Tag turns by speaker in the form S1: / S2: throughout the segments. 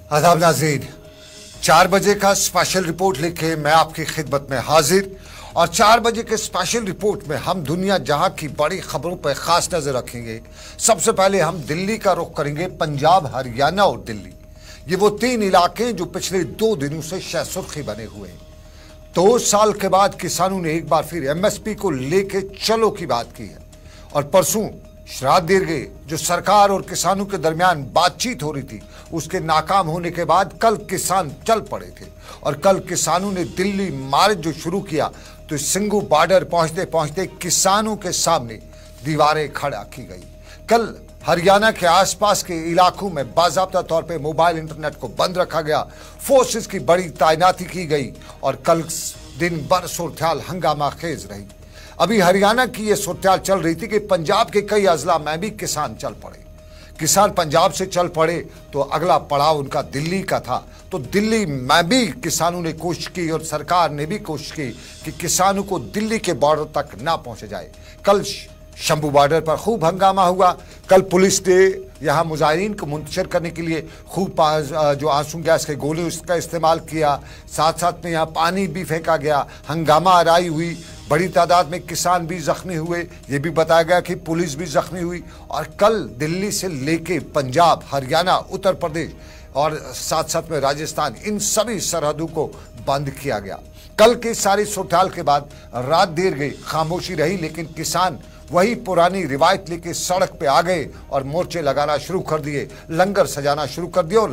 S1: आदाब नाज़रीन, 4 बजे का स्पेशल रिपोर्ट लेके मैं आपकी खिदमत में हाजिर। और 4 बजे के स्पेशल रिपोर्ट में हम दुनिया जहां की बड़ी खबरों पर खास नजर रखेंगे। सबसे पहले हम दिल्ली का रुख करेंगे। पंजाब, हरियाणा और दिल्ली, ये वो 3 इलाके जो पिछले 2 दिनों से सुर्खी बने हुए हैं। 2 साल के बाद किसानों ने एक बार फिर एमएसपी को लेके चलो की बात की है। और परसों श्राद्ध दीर्घे जो सरकार और किसानों के दरमियान बातचीत हो रही थी, उसके नाकाम होने के बाद कल किसान चल पड़े थे। और कल किसानों ने दिल्ली मार्च जो शुरू किया तो सिंघू बॉर्डर पहुंचते पहुंचते किसानों के सामने दीवारें खड़ा की गई। कल हरियाणा के आसपास के इलाकों में बाज़ाब्ता तौर पे मोबाइल इंटरनेट को बंद रखा गया, फोर्सेस की बड़ी तैनाती की गई और कल दिन भर सूरत-ए-हाल हंगामा खेज रही। अभी हरियाणा की यह सूरत-ए-हाल चल रही थी कि पंजाब के कई अजला में भी किसान चल पड़े। किसान पंजाब से चल पड़े तो अगला पड़ाव उनका दिल्ली का था। तो दिल्ली में भी किसानों ने कोशिश की और सरकार ने भी कोशिश की कि किसानों को दिल्ली के बॉर्डर तक ना पहुंचे जाए। कल शंभू बॉर्डर पर खूब हंगामा हुआ। कल पुलिस ने यहाँ मुजाहिरीन को मुंतशिर करने के लिए खूब जो आंसू गैस के गोले उसका इस्तेमाल किया। साथ साथ में यहाँ पानी भी फेंका गया, हंगामा आराई हुई। बड़ी तादाद में किसान भी जख्मी हुए, ये भी बताया गया कि पुलिस भी जख्मी हुई। और कल दिल्ली से लेके पंजाब, हरियाणा, उत्तर प्रदेश और साथ साथ में राजस्थान, इन सभी सरहदों को बंद किया गया। कल की सारी सूरत-ए-हाल के बाद रात देर गई, खामोशी रही, लेकिन किसान वही पुरानी रिवायत लेके सड़क पे आ गए और मोर्चे लगाना शुरू कर दिए, लंगर सजाना शुरू कर दिया। और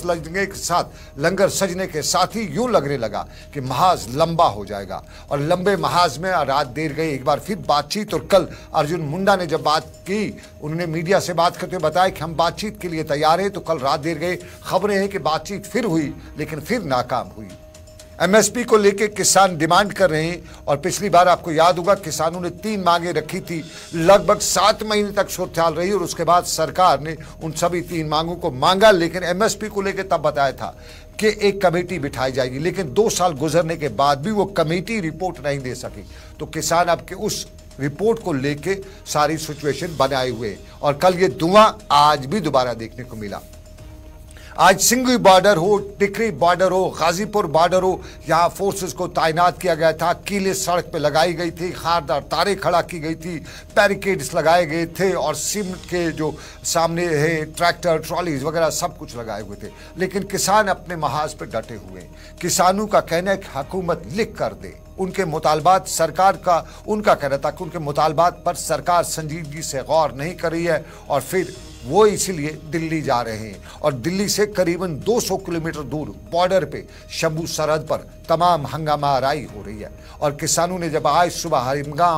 S1: लंगर सजने के साथ ही यूं लगने लगा कि महाज लंबा हो जाएगा। और लंबे महाज में रात देर गई, एक बार फिर बातचीत। और कल अर्जुन मुंडा ने जब बात की, उन्होंने मीडिया से बात करते हुए बताया कि हम बातचीत के लिए तैयार हैं। तो कल रात देर गई, खबरें हैं कि बातचीत फिर हुई, लेकिन फिर नाकाम हुई। एमएसपी को लेके किसान डिमांड कर रहे हैं। और पिछली बार आपको याद होगा किसानों ने 3 मांगे रखी थी, लगभग 7 महीने तक सूरत-ए-हाल रही। और उसके बाद सरकार ने उन सभी 3 मांगों को मांगा, लेकिन एमएसपी को लेके तब बताया था कि एक कमेटी बिठाई जाएगी। लेकिन 2 साल गुजरने के बाद भी वो कमेटी रिपोर्ट नहीं दे सकी। तो किसान अब के उस रिपोर्ट को लेके सारी सिचुएशन बनाए हुए। और कल ये धुआं आज भी दोबारा देखने को मिला। आज सिंघू बॉर्डर हो, टिकरी बॉर्डर हो, गाजीपुर बॉर्डर हो, यहाँ फोर्सेस को तैनात किया गया था। कीले सड़क पे लगाई गई थी, खारदार तारे खड़ा की गई थी, बैरिकेड्स लगाए गए थे और सीमेंट के जो सामने है ट्रैक्टर, ट्रॉलीज वगैरह सब कुछ लगाए हुए थे। लेकिन किसान अपने महाज पे डटे हुए हैं। किसानों का कहना है कि हुकूमत लिख कर दे उनके मुतालबात। सरकार का उनका कहना था कि उनके मुतालबात पर सरकार संजीदगी से गौर नहीं कर रही है और फिर वो इसीलिए दिल्ली जा रहे हैं। और दिल्ली से करीबन 200 किलोमीटर दूर बॉर्डर पे शंभू सरहद पर तमाम हंगामा आराई हो रही है। और किसानों ने जब आज सुबह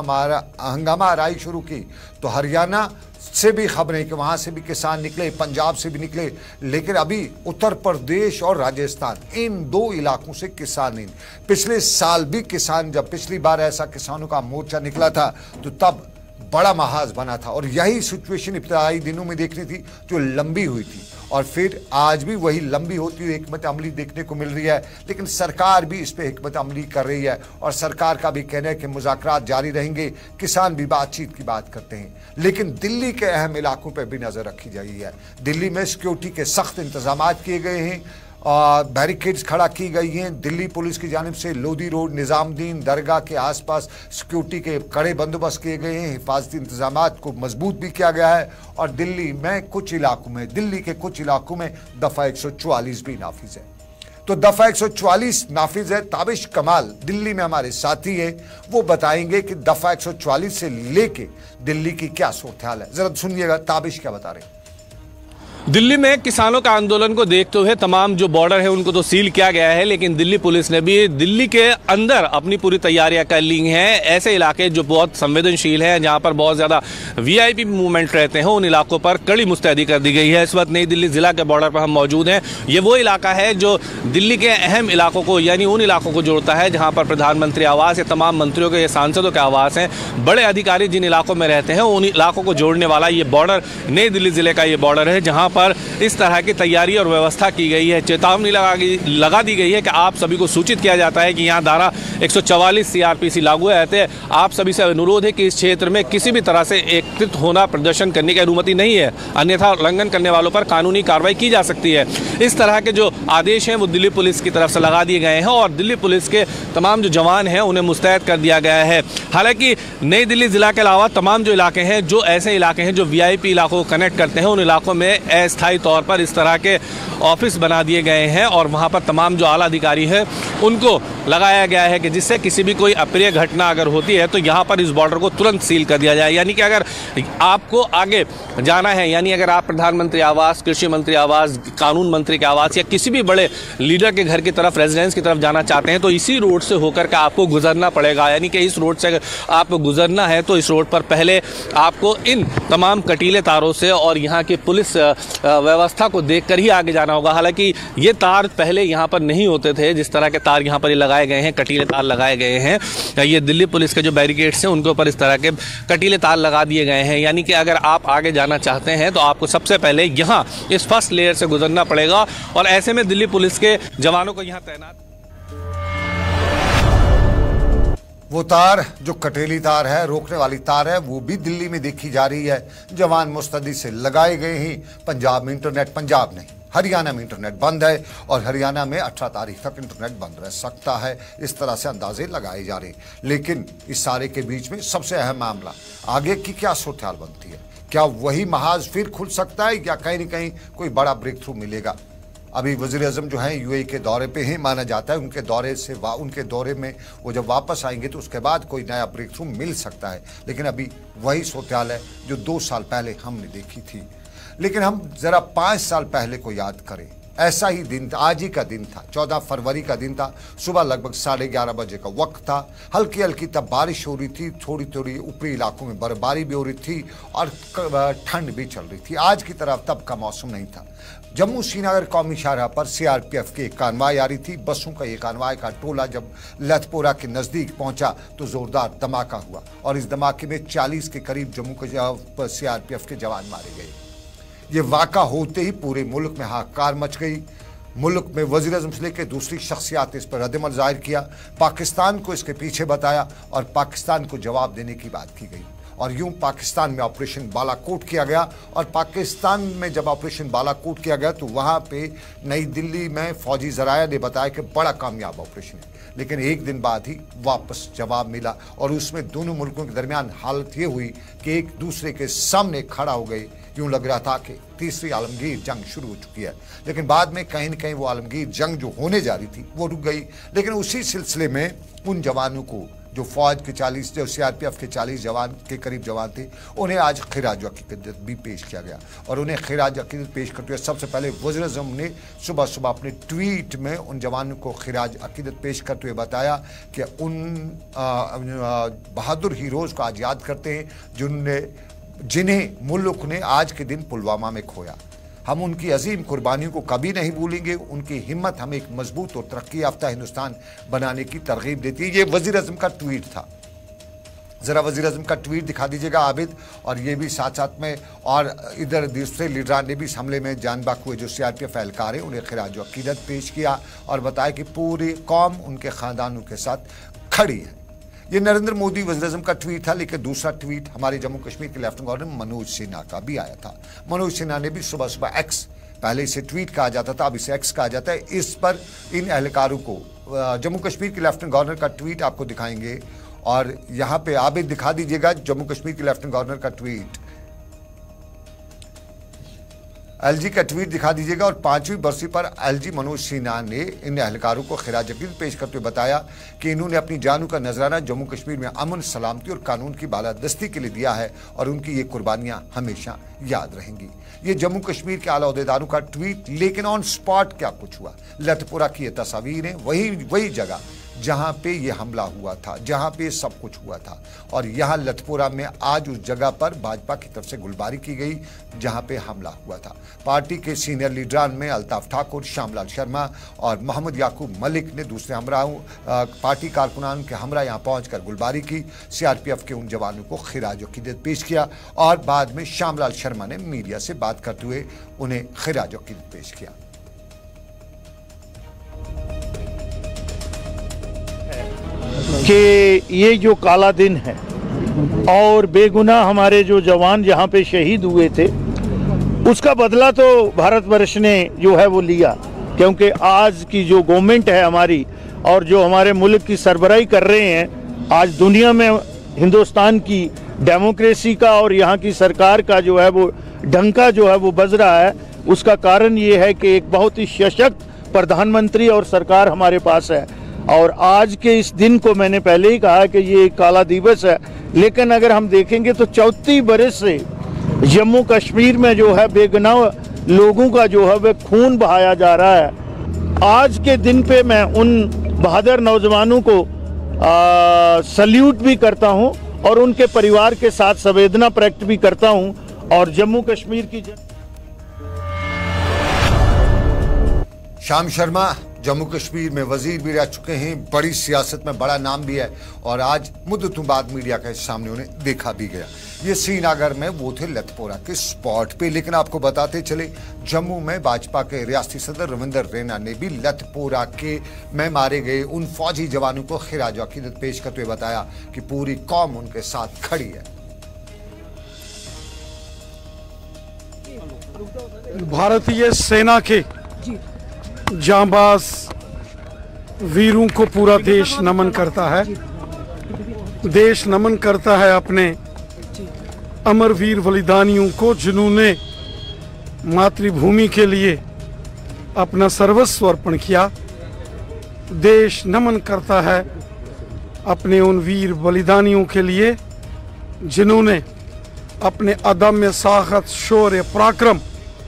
S1: हंगामा आराई शुरू की तो हरियाणा से भी खबरें कि वहाँ से भी किसान निकले, पंजाब से भी निकले। लेकिन अभी उत्तर प्रदेश और राजस्थान, इन 2 इलाकों से किसान नहीं। पिछले साल भी किसान, जब पिछली बार ऐसा किसानों का मोर्चा निकला था तो तब बड़ा महाज बना था। और यही सिचुएशन इब्तदाई दिनों में देखनी थी जो लंबी हुई थी। और फिर आज भी वही लंबी होती हुई हिकमत अमली देखने को मिल रही है। लेकिन सरकार भी इस पर हिकमत अमली कर रही है और सरकार का भी कहना है कि मुज़ाकरात जारी रहेंगे। किसान भी बातचीत की बात करते हैं। लेकिन दिल्ली के अहम इलाकों पर भी नज़र रखी जा रही है। दिल्ली में सिक्योरिटी के सख्त इंतजाम किए गए हैं, बैरिकेड्स खड़ा की गई हैं। दिल्ली पुलिस की जानिब से लोधी रोड, निज़ामुद्दीन दरगाह के आसपास सिक्योरिटी के कड़े बंदोबस्त किए गए हैं। हिफाजती इंतजाम को मजबूत भी किया गया है। और दिल्ली के कुछ इलाकों में दफ़ा 144 भी नाफिज है। तो दफ़ा 144 नाफिज है। ताबिश कमाल दिल्ली में हमारे साथी है, वो बताएंगे कि दफ़ा 144 से लेके दिल्ली की क्या सूरत-ए-हाल है। जरा सुनिएगा ताबिश क्या बता रहे हैं।
S2: दिल्ली में किसानों का आंदोलन को देखते हुए तमाम जो बॉर्डर है उनको तो सील किया गया है, लेकिन दिल्ली पुलिस ने भी दिल्ली के अंदर अपनी पूरी तैयारियां कर ली हैं। ऐसे इलाके जो बहुत संवेदनशील हैं, जहां पर बहुत ज़्यादा वीआईपी मूवमेंट रहते हैं, उन इलाकों पर कड़ी मुस्तैदी कर दी गई है। इस वक्त नई दिल्ली ज़िला के बॉर्डर पर हम मौजूद हैं। ये वो इलाका है जो दिल्ली के अहम इलाकों को, यानी उन इलाकों को जोड़ता है जहाँ पर प्रधानमंत्री आवास या तमाम मंत्रियों के, सांसदों के आवास हैं। बड़े अधिकारी जिन इलाकों में रहते हैं उन इलाकों को जोड़ने वाला ये बॉर्डर नई दिल्ली ज़िले का ये बॉर्डर है, जहाँ पर इस तरह की तैयारी और व्यवस्था की गई है। चेतावनी लगा दी गई है कि आप सभी को सूचित किया जाता है कि यहाँ धारा 144 CRPC लागू है। आप सभी से अनुरोध है कि इस क्षेत्र में किसी भी तरह से एकत्रित होना, प्रदर्शन करने की अनुमति नहीं है, अन्यथा उल्लंघन करने वालों पर कानूनी कार्रवाई की जा सकती है। इस तरह के जो आदेश हैं वो दिल्ली पुलिस की तरफ से लगा दिए गए हैं और दिल्ली पुलिस के तमाम जो जवान हैं उन्हें मुस्तैद कर दिया गया है। हालांकि नई दिल्ली जिला के अलावा तमाम जो इलाके हैं, जो ऐसे इलाके हैं जो VIP इलाकों को कनेक्ट करते हैं, उन इलाकों में अस्थायी तौर पर इस तरह के ऑफिस बना दिए गए हैं और वहाँ पर तमाम जो आला अधिकारी हैं उनको लगाया गया है कि जिससे किसी भी कोई अप्रिय घटना अगर होती है तो यहाँ पर इस बॉर्डर को तुरंत सील कर दिया जाए। यानी कि अगर आपको आगे जाना है, यानी अगर आप प्रधानमंत्री आवास, कृषि मंत्री आवास, कानून मंत्री के आवास या किसी भी बड़े लीडर के घर की तरफ, रेजिडेंस की तरफ जाना चाहते हैं तो इसी रोड से होकर के आपको गुजरना पड़ेगा। यानी कि इस रोड से अगर आपको गुजरना है तो इस रोड पर पहले आपको इन तमाम कटीले तारों से और यहाँ की पुलिस व्यवस्था को देखकर ही आगे जाना होगा। हालांकि ये तार पहले यहाँ पर नहीं होते थे, जिस तरह के तार यहाँ पर लगाए गए हैं, कटीले तार लगाए गए हैं। ये दिल्ली पुलिस के जो बैरिकेड्स हैं उनके ऊपर इस तरह के कटीले तार लगा दिए गए हैं। यानी कि अगर आप आगे जाना चाहते हैं तो आपको सबसे पहले यहाँ इस फर्स्ट लेयर से गुजरना पड़ेगा और ऐसे में दिल्ली पुलिस के जवानों को यहाँ तैनात।
S1: वो तार जो कटेली तार है, रोकने वाली तार है, वो भी दिल्ली में देखी जा रही है। जवान मुस्तैदी से लगाए गए ही। पंजाब में इंटरनेट, पंजाब नहीं, हरियाणा में इंटरनेट बंद है और हरियाणा में 18 तारीख तक इंटरनेट बंद रह सकता है। इस तरह से अंदाजे लगाए जा रहे हैं। लेकिन इस सारे के बीच में सबसे अहम मामला, आगे की क्या सूरत-हाल बनती है? क्या वही महाज फिर खुल सकता है या कहीं न कहीं कोई बड़ा ब्रेक थ्रू मिलेगा? अभी वज़ीर-ए-आज़म जो हैं UAE के दौरे पे हैं, माना जाता है उनके दौरे में वो जब वापस आएंगे तो उसके बाद कोई नया ब्रेक थ्रू मिल सकता है। लेकिन अभी वही सूरत-हाल है जो 2 साल पहले हमने देखी थी। लेकिन हम जरा 5 साल पहले को याद करें। ऐसा ही दिन था, आज ही का दिन था, 14 फरवरी का दिन था। सुबह लगभग 11:30 बजे का वक्त था। हल्की हल्की तब बारिश हो रही थी, थोड़ी थोड़ी ऊपरी इलाकों में बर्फबारी भी हो रही थी और ठंड भी चल रही थी। आज की तरह तब का मौसम नहीं था। जम्मू श्रीनगर कौमी शाहराह पर CRPF की एक कानवाई आ रही थी। बसों का ये कानवाई का टोला जब लथपोरा के नज़दीक पहुंचा तो ज़ोरदार धमाका हुआ और इस धमाके में 40 के करीब जम्मू के CRPF के जवान मारे गए। ये वाक़ा होते ही पूरे मुल्क में हाहाकार मच गई। मुल्क में वज़ीर-ए-आज़म से लेकर दूसरी शख्सियात इस पर रद्द-ए-अमल ज़ाहिर किया, पाकिस्तान को इसके पीछे बताया और पाकिस्तान को जवाब देने की बात की गई। और यूं पाकिस्तान में ऑपरेशन बालाकोट किया गया और पाकिस्तान में जब ऑपरेशन बालाकोट किया गया तो वहाँ पे नई दिल्ली में फौजी ज़राया ने बताया कि बड़ा कामयाब ऑपरेशन है। लेकिन एक दिन बाद ही वापस जवाब मिला और उसमें दोनों मुल्कों के दरमियान हालत ये हुई कि एक दूसरे के सामने खड़ा हो गए। यूँ लग रहा था कि तीसरी आलमगीर जंग शुरू हो चुकी है। लेकिन बाद में कहीं न कहीं वो आलमगीर जंग जो होने जा रही थी वो रुक गई। लेकिन उसी सिलसिले में उन जवानों को जो फौज के 40 जो CRPF के 40 जवान के करीब जवान थे उन्हें आज खिराज अकीदत भी पेश किया गया। और उन्हें खिराज अकीदत पेश करते हुए सबसे पहले वज़ीर-ए-आज़म ने सुबह सुबह अपने ट्वीट में उन जवानों को खिराज अकीदत पेश करते हुए बताया कि उन बहादुर हीरोज़ को आज याद करते हैं जिन्हें मुल्क ने आज के दिन पुलवामा में खोया। हम उनकी अजीम कुर्बानियों को कभी नहीं भूलेंगे। उनकी हिम्मत हमें एक मजबूत और तरक्की याफ्ता हिंदुस्तान बनाने की तरगीब देती है। ये वज़ीर-ए-आज़म का ट्वीट था। ज़रा वज़ीर-ए-आज़म का ट्वीट दिखा दीजिएगा आबिद। और ये भी साथ साथ में और इधर दूसरे लीडरान ने भी इस हमले में जान बाक हुए जो CRPF एहलकार हैं उन्हें खिराज अकीदत पेश किया और बताया कि पूरी कौम उनके ख़ानदानों के साथ खड़ी है। ये नरेंद्र मोदी वज़ीर-ए-आज़म का ट्वीट था। लेकिन दूसरा ट्वीट हमारे जम्मू कश्मीर के लेफ्टिनेंट गवर्नर मनोज सिन्हा का भी आया था। मनोज सिन्हा ने भी सुबह सुबह X, पहले इसे ट्वीट कहा जाता था, अब इसे X कहा जाता है, इस पर इन एहलकारों को जम्मू कश्मीर के लेफ्टिनेंट गवर्नर का ट्वीट आपको दिखाएंगे। और यहाँ पे आबिद दिखा दीजिएगा जम्मू कश्मीर के लेफ्टिनेंट गवर्नर का ट्वीट, LG का ट्वीट दिखा दीजिएगा। और 5वीं बरसी पर LG मनोज सिन्हा ने इन एहलकारों को खिराज अकीदत पेश करते हुए बताया कि इन्होंने अपनी जानों का नजराना जम्मू कश्मीर में अमन, सलामती और कानून की बालादस्ती के लिए दिया है और उनकी ये कुर्बानियां हमेशा याद रहेंगी। ये जम्मू कश्मीर के आला ओहदेदारों का ट्वीट। लेकिन ऑन स्पॉट क्या कुछ हुआ? लथपुरा की ये तस्वीरें, वही जगह जहां पे ये हमला हुआ था, जहां पे सब कुछ हुआ था। और यहां लतपोरा में आज उस जगह पर भाजपा की तरफ से गोलीबारी की गई जहां पे हमला हुआ था। पार्टी के सीनियर लीडरान में अल्ताफ ठाकुर, श्यामलाल शर्मा और मोहम्मद याकूब मलिक ने दूसरे हमराओं पार्टी कारकुनान के हमरा यहां पहुंचकर गोलीबारी की। सीआरपीएफ के उन जवानों को खिराज अकीदत पेश किया और बाद में श्यामलाल शर्मा ने मीडिया से बात करते हुए उन्हें खिराज अकीदत पेश किया।
S3: कि ये जो काला दिन है और बेगुनाह हमारे जो जवान यहाँ पे शहीद हुए थे, उसका बदला तो भारतवर्ष ने जो है वो लिया, क्योंकि आज की जो गवर्नमेंट है हमारी और जो हमारे मुल्क की सरबराही कर रहे हैं, आज दुनिया में हिंदुस्तान की डेमोक्रेसी का और यहाँ की सरकार का जो है वो डंका जो है वो बज रहा है। उसका कारण ये है कि एक बहुत ही सशक्त प्रधानमंत्री और सरकार हमारे पास है। और आज के इस दिन को मैंने पहले ही कहा कि ये काला दिवस है, लेकिन अगर हम देखेंगे तो 34 बरस से जम्मू कश्मीर में जो है बेगुनाह लोगों का जो है वह खून बहाया जा रहा है। आज के दिन पे मैं उन बहादुर नौजवानों को सल्यूट भी करता हूं और उनके परिवार के साथ संवेदना प्रकट भी करता हूं। और जम्मू कश्मीर की
S1: श्याम शर्मा जम्मू कश्मीर में वजीर भी रह चुके हैं, बड़ी सियासत में बड़ा नाम भी है और आज मुद्दतों बाद मीडिया के सामने उन्हें देखा भी गया। ये श्रीनगर में वो थे लतपोरा के स्पॉट पे। लेकिन आपको बताते चले, जम्मू में भाजपा के रियासती सदर रविंदर रैना ने भी लतपोरा के में मारे गए उन फौजी जवानों को खिराज अकीदत पेश करते हुए बताया कि पूरी कौम उनके साथ खड़ी है।
S4: भारतीय सेना के जांबाज वीरों को पूरा देश नमन करता है। देश नमन करता है अपने अमर वीर बलिदानियों को, जिन्होंने मातृभूमि के लिए अपना सर्वस्व अर्पण किया। देश नमन करता है अपने उन वीर बलिदानियों के लिए जिन्होंने अपने अदम्य साहस, शौर्य, पराक्रम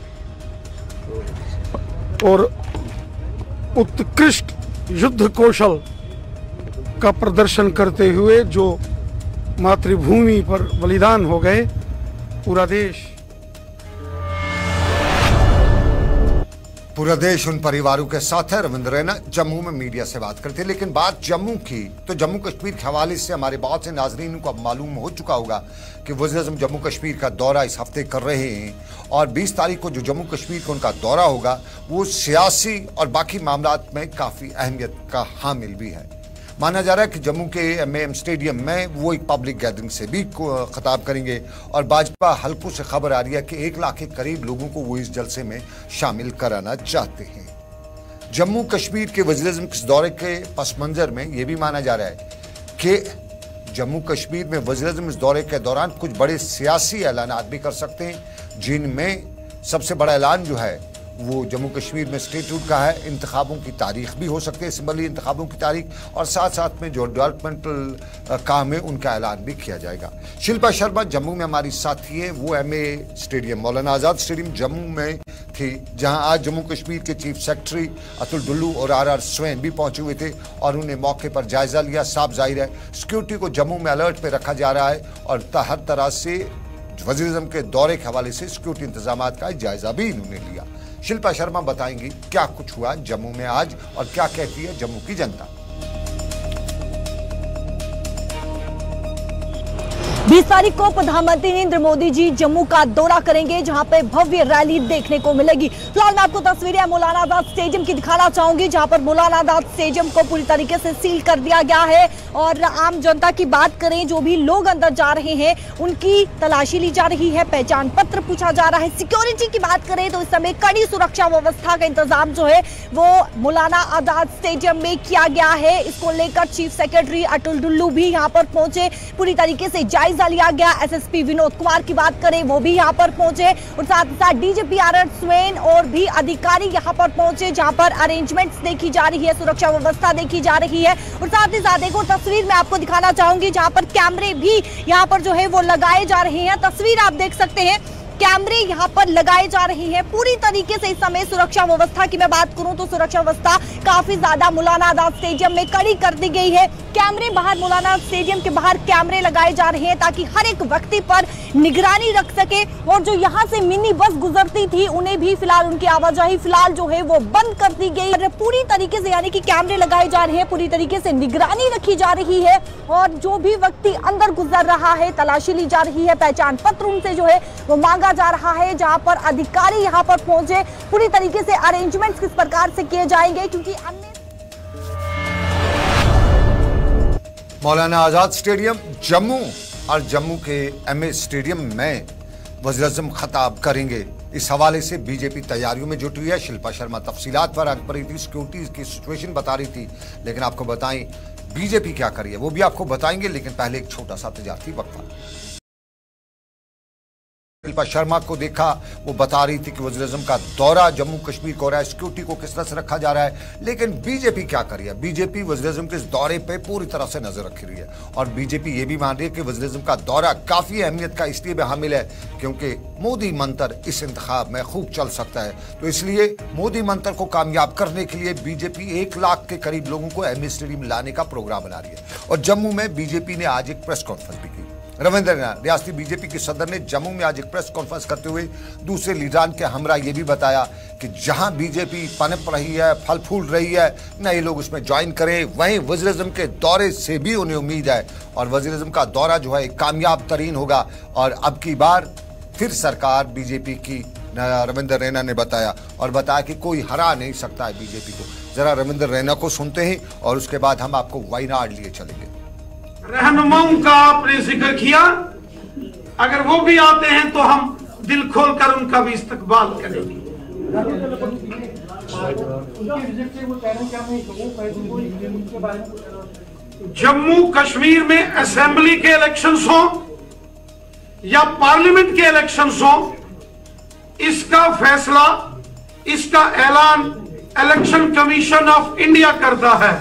S4: और उत्कृष्ट युद्ध कौशल का प्रदर्शन करते हुए जो मातृभूमि पर बलिदान हो गए।
S1: पूरा देश उन परिवारों के साथ है। रविंद्र रैना जम्मू में मीडिया से बात करते हैं। लेकिन बात जम्मू की, तो जम्मू कश्मीर के हवाले से हमारे बहुत से नाजरीन को अब मालूम हो चुका होगा कि वज़ीर-ए-आज़म जम्मू कश्मीर का दौरा इस हफ्ते कर रहे हैं और 20 तारीख को जो जम्मू कश्मीर का उनका दौरा होगा वो सियासी और बाकी मामलात में काफ़ी अहमियत का हामिल भी है। माना जा रहा है कि जम्मू के एमएएम स्टेडियम में वो एक पब्लिक गैदरिंग से भी खिताब करेंगे और भाजपा हलकों से खबर आ रही है कि 1 लाख के करीब लोगों को वो इस जलसे में शामिल कराना चाहते हैं। जम्मू कश्मीर के वज़ीर-ए-आज़म के दौरे के पस मंजर में ये भी माना जा रहा है कि जम्मू कश्मीर में वज़ीर-ए-आज़म इस दौरे के दौरान कुछ बड़े सियासी ऐलानात भी कर सकते हैं, जिनमें सबसे बड़ा ऐलान जो है वो जम्मू कश्मीर में स्टेटहुड का है। इंतखाबों की तारीख भी हो सकती है, सिंबली इंतखाबों की तारीख, और साथ साथ में जो डेवलपमेंटल काम है उनका ऐलान भी किया जाएगा। शिल्पा शर्मा जम्मू में हमारी साथी है, वो एमए स्टेडियम, मौलाना आज़ाद स्टेडियम जम्मू में थी, जहां आज जम्मू कश्मीर के चीफ सेक्रेटरी अतुल डुल्लू और आर स्वैन भी पहुंचे हुए थे और उन्हें मौके पर जायजा लिया। साफ जाहिर है सिक्योरिटी को जम्मू में अलर्ट पे रखा जा रहा है और हर तरह से वज़ीर-ए-आज़म के दौरे के हवाले से सिक्योरिटी इंतजाम का जायजा भी इन्होंने लिया। शिल्पा शर्मा बताएंगी क्या कुछ हुआ जम्मू में आज और क्या कहती है जम्मू की जनता।
S5: 20 तारीख को प्रधानमंत्री नरेंद्र मोदी जी जम्मू का दौरा करेंगे, जहां पे भव्य रैली देखने को मिलेगी। फिलहाल मैं आपको तस्वीरें मौलाना आजाद स्टेडियम की दिखाना चाहूंगी, जहां पर मौलाना आजाद स्टेडियम को पूरी तरीके से सील कर दिया गया है और आम जनता की बात करें, जो भी लोग अंदर जा रहे हैं उनकी तलाशी ली जा रही है, पहचान पत्र पूछा जा रहा है। सिक्योरिटी की बात करें तो इस समय कड़ी सुरक्षा व्यवस्था का इंतजाम जो है वो मौलाना आजाद स्टेडियम में किया गया है। इसको लेकर चीफ सेक्रेटरी अतुल डुल्लू भी यहाँ पर पहुंचे, पूरी तरीके से जायजा लिया गया। एसएसपी विनोद कुमार की बात करें वो भी यहाँ पर पहुंचे और साथ ही साथ डीजीपी आर स्वैन और भी अधिकारी यहाँ पर पहुंचे, जहां पर अरेंजमेंट्स देखी जा रही है, सुरक्षा व्यवस्था देखी जा रही है। और साथ ही साथ एक और तस्वीर मैं आपको दिखाना चाहूंगी, जहां पर कैमरे भी यहाँ पर जो है वो लगाए जा रहे हैं। तस्वीर आप देख सकते हैं कैमरे यहाँ पर लगाए जा रहे हैं। पूरी तरीके से इस समय सुरक्षा व्यवस्था की मैं बात करूं तो सुरक्षा व्यवस्था काफी ज्यादा मौलाना आजाद स्टेडियम में कड़ी कर दी गई है। कैमरे बाहर, मौलाना स्टेडियम के बाहर कैमरे लगाए जा रहे हैं ताकि हर एक व्यक्ति पर निगरानी रख सके। और जो यहाँ से मिनी बस गुजरती थी उन्हें भी फिलहाल उनकी आवाजाही फिलहाल जो है वो बंद कर दी गई है। पूरी तरीके से यानी कि कैमरे लगाए जा रहे हैं, पूरी तरीके से निगरानी रखी जा रही है और जो भी व्यक्ति अंदर गुजर रहा है तलाशी ली जा रही है। पहचान पत्र उनसे जो है वो मांगा जा रहा है। जहां पर अधिकारी यहां पर पहुंचे, पूरी तरीके से अरेंजमेंट्स किस प्रकार से किए जाएंगे, क्योंकि अन्य
S1: मौलाना आजाद स्टेडियम जम्मू और जम्मू के एमए स्टेडियम में वज़ीर-ए-आज़म खिताब करेंगे। इस हवाले से बीजेपी तैयारियों में जुटी है। शिल्पा शर्मा तफसीलात पर आंख रही थी, सिक्योरिटी की सिचुएशन बता रही थी, लेकिन आपको बताएं बीजेपी क्या करी है वो भी आपको बताएंगे। लेकिन पहले एक छोटा सा तजारती वक्फा। शिल्पा शर्मा को देखा, वो बता रही थी कि वज़ीर-ए-आज़म का दौरा जम्मू कश्मीर को हो रहा है, सिक्योरिटी को किस तरह से रखा जा रहा है। लेकिन बीजेपी क्या कर रही है? बीजेपी वज़ीर-ए-आज़म के इस दौरे पे पूरी तरह से नजर रख रही है और बीजेपी ये भी मान रही है कि वज़ीर-ए-आज़म का दौरा काफी अहमियत का इसलिए भी हामिल है क्योंकि मोदी मंत्र इस इंतखाब में खूब चल सकता है। तो इसलिए मोदी मंत्र को कामयाब करने के लिए बीजेपी 1 लाख के करीब लोगों को एमए स्टेडियम लाने का प्रोग्राम बना रही है। और जम्मू में बीजेपी ने आज एक प्रेस कॉन्फ्रेंस भी की। रविंद्र रैना रियासती बीजेपी के सदर ने जम्मू में आज एक प्रेस कॉन्फ्रेंस करते हुए दूसरे लीडरान के हमरा ये भी बताया कि जहां बीजेपी पनप रही है, फल फूल रही है, नए लोग उसमें ज्वाइन करें। वहीं वज़ीर-ए-आज़म के दौरे से भी उन्हें उम्मीद है और वज़ीर-ए-आज़म का दौरा जो है कामयाब तरीन होगा और अब की बार फिर सरकार बीजेपी की, रविंद्र रैना ने बताया और बताया कि कोई हरा नहीं सकता है बीजेपी को। जरा रविंद्र रैना को सुनते हैं और उसके बाद हम आपको वायनाड लिए चलेंगे।
S4: रहनुमाओं का आपने जिक्र किया, अगर वो भी आते हैं तो हम दिल खोलकर उनका भी इस्तकबाल करेंगे। जम्मू कश्मीर में असेंबली के इलेक्शंस हो या पार्लियामेंट के इलेक्शंस हो, इसका फैसला, इसका ऐलान इलेक्शन कमीशन ऑफ इंडिया करता है।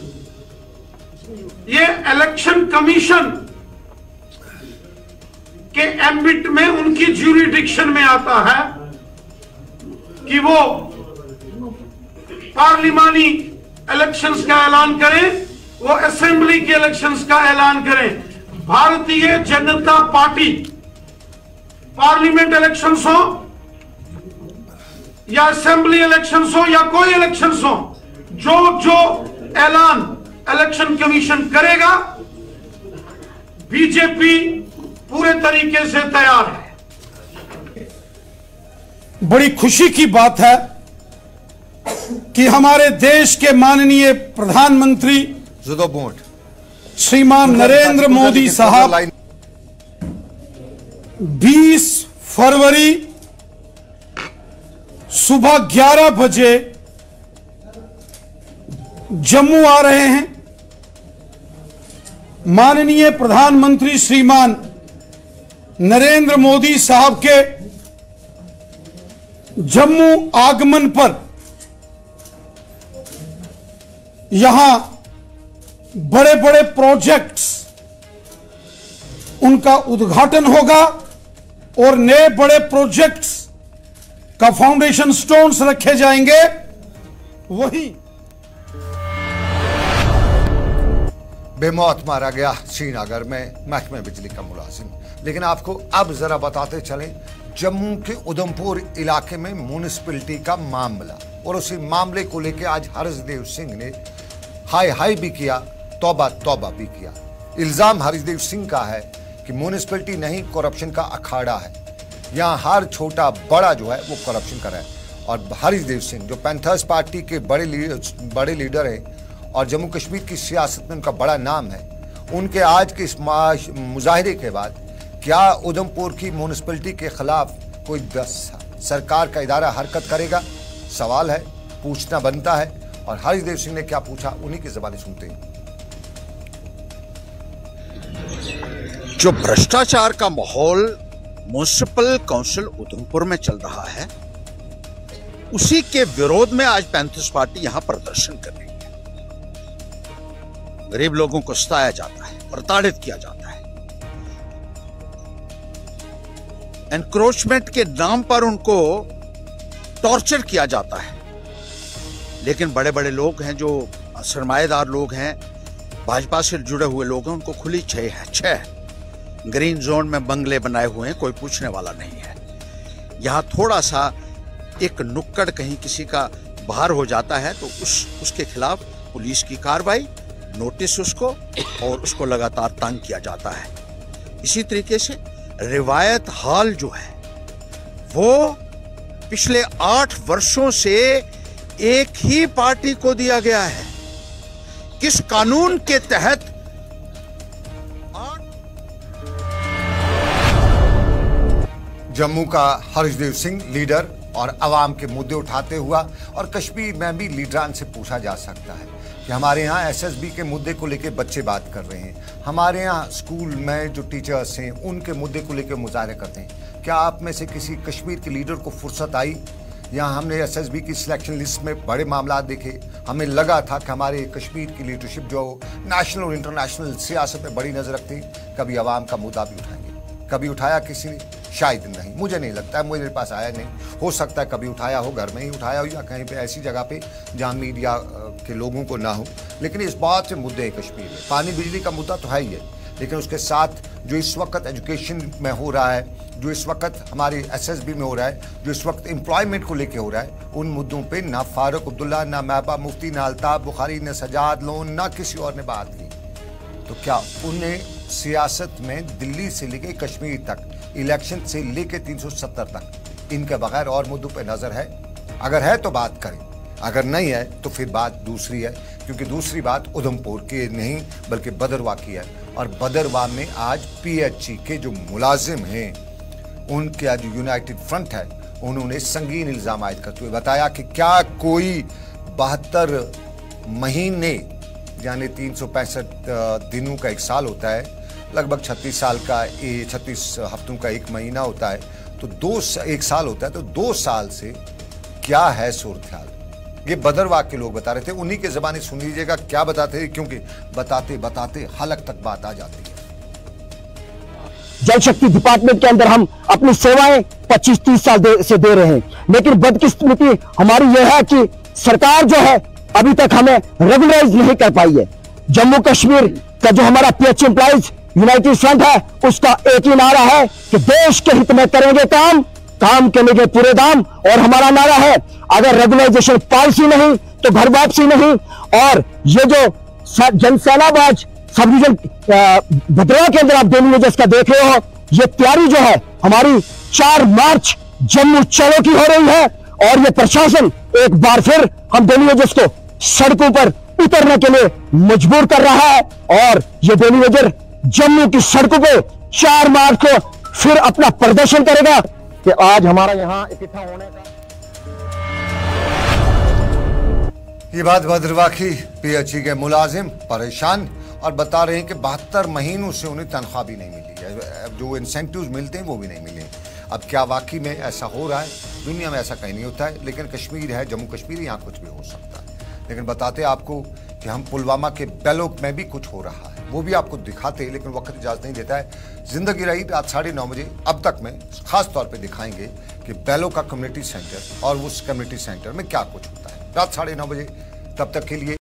S4: ये इलेक्शन कमीशन के एम्बिट में, उनकी ज्यूरिडिक्शन में आता है कि वो पार्लिमानी इलेक्शंस का ऐलान करें, वो असेंबली के इलेक्शंस का ऐलान करें। Bharatiya Janata party parliament elections हो या असेंबली इलेक्शंस हो या कोई इलेक्शंस हो, जो ऐलान इलेक्शन कमीशन करेगा, बीजेपी पूरे तरीके से तैयार है।
S6: बड़ी खुशी की बात है कि हमारे देश के माननीय प्रधानमंत्री श्रीमान नरेंद्र मोदी साहब 20 फरवरी सुबह 11 बजे जम्मू आ रहे हैं। माननीय प्रधानमंत्री श्रीमान नरेंद्र मोदी साहब के जम्मू आगमन पर यहां बड़े बड़े प्रोजेक्ट्स, उनका उद्घाटन होगा और नए बड़े प्रोजेक्ट्स का फाउंडेशन स्टोन्स रखे जाएंगे। वही
S1: बेमौत मारा गया श्रीनगर में महकमे बिजली का मुलाजिम। लेकिन आपको अब जरा बताते चलें जम्मू के उधमपुर इलाके में म्यूनिसिपैलिटी का मामला, और उसी मामले को लेकर आज हर्षदेव सिंह ने हाय हाय भी किया, तौबा तौबा भी किया। इल्जाम हर्षदेव सिंह का है कि म्यूनिसिपैलिटी नहीं, करप्शन का अखाड़ा है, यहाँ हर छोटा बड़ा जो है वो करप्शन कर रहा है। और हर्षदेव सिंह जो पैंथर्स पार्टी के बड़े लीडर हैं और जम्मू कश्मीर की सियासत में उनका बड़ा नाम है, उनके आज के इस मुजाहिरे के बाद क्या उधमपुर की म्यूनिसिपैलिटी के खिलाफ कोई सरकार का इदारा हरकत करेगा? सवाल है, पूछना बनता है। और हर्षदेव सिंह ने क्या पूछा, उन्हीं की ज़बानी सुनते हैं।
S7: जो भ्रष्टाचार का माहौल म्युनिसिपल काउंसिल उधमपुर में चल रहा है, उसी के विरोध में आज पैंथर्स पार्टी यहां प्रदर्शन कर रही है। गरीब लोगों को सताया जाता है, प्रताड़ित किया जाता है। एनक्रोचमेंट के नाम पर उनको टॉर्चर किया जाता है। लेकिन बड़े बड़े लोग हैं, जो सरमाएदार लोग हैं, भाजपा से जुड़े हुए लोग हैं, उनको खुली छह ग्रीन जोन में बंगले बनाए हुए हैं, कोई पूछने वाला नहीं है। यहां थोड़ा सा एक नुक्कड़ कहीं किसी का बाहर हो जाता है तो उसके खिलाफ पुलिस की कार्रवाई, नोटिस उसको, और उसको लगातार तंग किया जाता है। इसी तरीके से रिवायत हाल जो है वो पिछले 8 वर्षों से एक ही पार्टी को दिया गया है। किस कानून के तहत?
S1: जम्मू का हर्षदेव सिंह लीडर और अवाम के मुद्दे उठाते हुआ, और कश्मीर में भी लीडरान से पूछा जा सकता है कि हमारे यहाँ एसएसबी के मुद्दे को लेकर बच्चे बात कर रहे हैं, हमारे यहाँ स्कूल में जो टीचर्स हैं उनके मुद्दे को लेकर मुजाहरे करते हैं। क्या आप में से किसी कश्मीर के लीडर को फुर्सत आई? यहाँ हमने एसएसबी की सिलेक्शन लिस्ट में बड़े मामला देखे, हमें लगा था कि हमारे कश्मीर की लीडरशिप जो नेशनल और इंटरनेशनल सियासत में बड़ी नजर रखती, कभी अवाम का मुद्दा भी उठाएंगे। कभी उठाया किसी ने? शायद नहीं, मुझे नहीं लगता है, मेरे पास आया नहीं। हो सकता है कभी उठाया हो, घर में ही उठाया हो या कहीं पे ऐसी जगह पे जहाँ मीडिया के लोगों को ना हो। लेकिन इस बात से मुद्दे हैं कश्मीर में। पानी बिजली का मुद्दा तो है ही है, लेकिन उसके साथ जो इस वक्त एजुकेशन में हो रहा है, जो इस वक्त हमारी एसएसबी में हो रहा है, जो इस वक्त एम्प्लॉयमेंट को लेके हो रहा है, उन मुद्दों पे ना फारूक अब्दुल्ला, ना महबूबा मुफ्ती, ना अल्ताफ बुखारी, ना सजाद लोन, ना किसी और ने बात की। तो क्या उन्हें सियासत में दिल्ली से लेके कश्मीर तक, इलेक्शन से लेके 370 तक, इनके बगैर और मुद्दों पे नजर है? अगर है तो बात करें, अगर नहीं है तो फिर बात दूसरी है, क्योंकि दूसरी बात उधमपुर की नहीं बल्कि बदरवा की है। और बदरवा में आज पीएचई के जो मुलाजिम हैं, उनके आज यूनाइटेड फ्रंट है, उन्होंने संगीन इल्जाम आयद करते हुए बताया कि क्या कोई 72 महीने यानी 365 दिनों का एक साल होता है, लगभग 36 साल का 36 हफ्तों का एक महीना होता है, तो एक साल होता है, तो 2 साल से क्या है सूरत हाल? ये बदरवा के लोग बता रहे थे, उन्हीं के ज़बानी सुन लीजिएगा क्या बताते हैं, क्योंकि बताते बताते हलक तक बात आ जाती है।
S8: जल शक्ति डिपार्टमेंट के अंदर हम अपनी सेवाएं 25-30 साल से दे रहे हैं, लेकिन बदकिस्मती हमारी यह है कि सरकार जो है अभी तक हमें रेगुलराइज नहीं कर पाई है। जम्मू कश्मीर का जो हमारा पीएचई एम्प्लॉइज यूनाइटेड फ्रंट है, उसका एक ही नारा है कि देश के हित में करेंगे काम के लिए पूरे दाम। और हमारा नारा है, अगर रेगुलराइजेशन पॉलिसी नहीं तो घर वापसी नहीं। और ये जो जनसेनाबाज सब डिवीजन भद्रवा के अंदर आप डेली वेजेस का देख रहे हो, ये तैयारी जो है हमारी 4 मार्च जम्मू चलो की हो रही है। और ये प्रशासन एक बार फिर हम डेली वेजेस को सड़कों पर उतरने के लिए मजबूर कर रहा है। और ये डेली वेजर जम्मू की सड़कों पे 4 मार्च को फिर अपना प्रदर्शन करेगा कि आज हमारा यहां इकट्ठा होने का।
S1: ये बात भद्रवा की पीएचई के मुलाजिम परेशान और बता रहे हैं कि 72 महीनों से उन्हें तनख्वाह भी नहीं मिली है, जो इंसेंटिव्स मिलते हैं वो भी नहीं मिले। अब क्या वाकई में ऐसा हो रहा है? दुनिया में ऐसा कहीं नहीं होता है, लेकिन कश्मीर है, जम्मू कश्मीर, यहाँ कुछ भी हो सकता है। लेकिन बताते आपको कि हम पुलवामा के बैलोक में भी कुछ हो रहा है, वो भी आपको दिखाते, लेकिन वक्त इजाज़त नहीं देता है। जिंदगी रही रात 9:30 बजे अब तक में खास तौर पे दिखाएंगे कि बैलोक का कम्युनिटी सेंटर और उस कम्युनिटी सेंटर में क्या कुछ होता है रात 9:30 बजे। तब तक के लिए